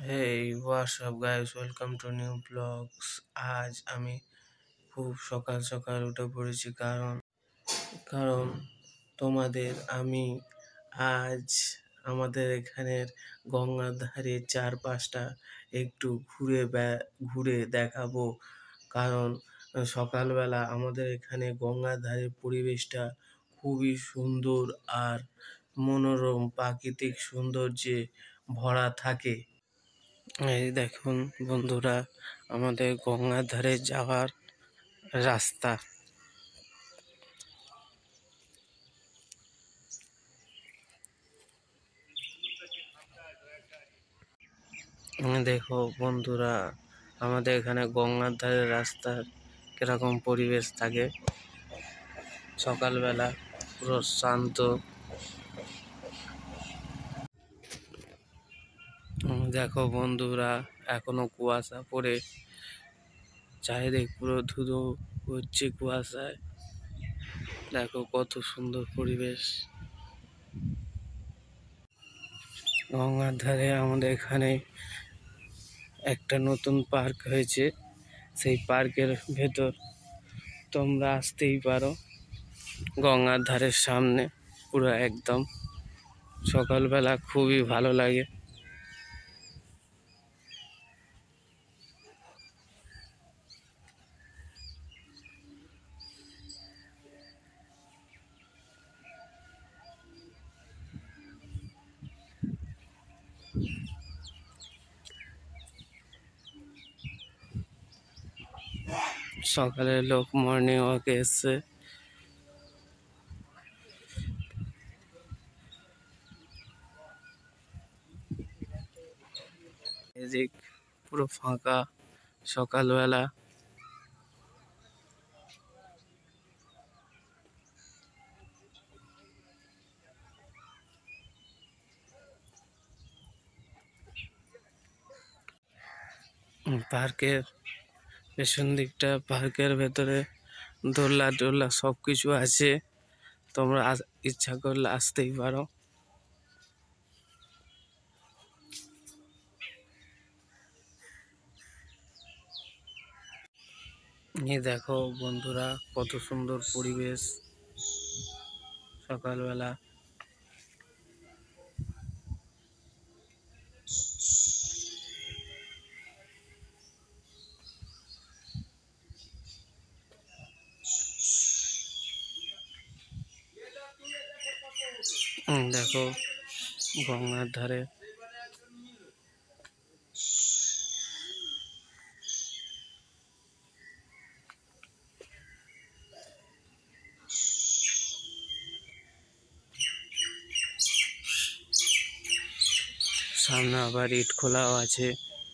Hey what's up guys, welcome to new blogs. আজ আমি খুব সকাল সকাল উঠে পড়েছি কারণ কারণ তোমাদের আমি আজ আমাদের এখানের গঙ্গার ধারে চারপাশটা একটু ঘুরে দেখাবো। কারণ সকালবেলা আমাদের এখানে গঙ্গার ধারে পরিবেশটা খুবই সুন্দর আর মনোরম প্রাকৃতিক সৌন্দর্যে ভরা থাকে। এই দেখুন বন্ধুরা, আমাদের গঙ্গার ধারে যাওয়ার রাস্তা। দেখো বন্ধুরা, আমাদের এখানে গঙ্গার ধারে রাস্তার কিরকম পরিবেশ থাকে। সকালবেলা পুরো শান্ত। দেখো বন্ধুরা, এখনো কুয়াশা পড়ে চারিদিক পুরো ধুধু হচ্ছে কুয়াশায়। দেখো কত সুন্দর পরিবেশ। গঙ্গার ধারে আমাদের এখানে একটা নতুন পার্ক হয়েছে। সেই পার্কের ভেতর তোমরা আসতেই পারো। গঙ্গার ধারের সামনে পুরো একদম সকালবেলা খুবই ভালো লাগে। সকালে লোক মর্নিং ওয়াকে এসছে। এদিক পুরো ফাঁকা সকালবেলা। পার্কের পেছন দিকটা, পার্কের ভেতরে দোলনা টোলনা সব কিছু আছে। তোমরা ইচ্ছা করলে আসতেই পারো। এই দেখো বন্ধুরা, কত সুন্দর পরিবেশ সকালবেলা। দেখো গঙ্গার ধারে সামনে আবার ইট খোলাও আছে।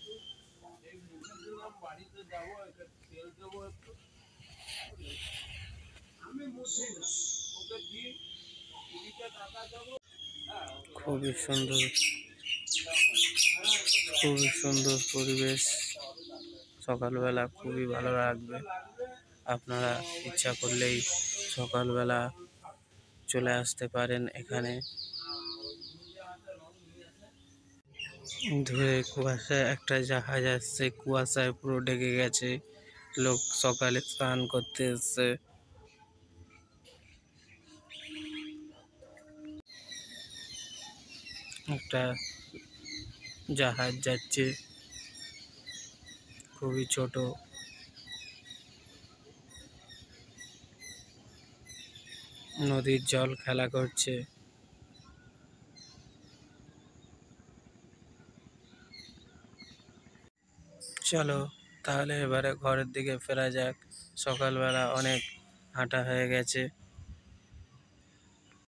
খুবই সুন্দর, খুবই সুন্দর পরিবেশ। সকালবেলা খুবই ভালো লাগবে। আপনারা ইচ্ছা করলেই সকালবেলা চলে আসতে পারেন এখানে। দূরে কুয়াশায় একটা জাহাজ আসছে, কুয়াশায় পুরো ঢেকে গেছে। লোক সকালে স্নান করতে এসছে। একটা জাহাজ যাচ্ছে, খুবই ছোট। নদীর জল খেলা করছে। চলো তাহলে এবারে ঘরের দিকে ফেরা যাক। সকালবেলা অনেক হাঁটা হয়ে গেছে।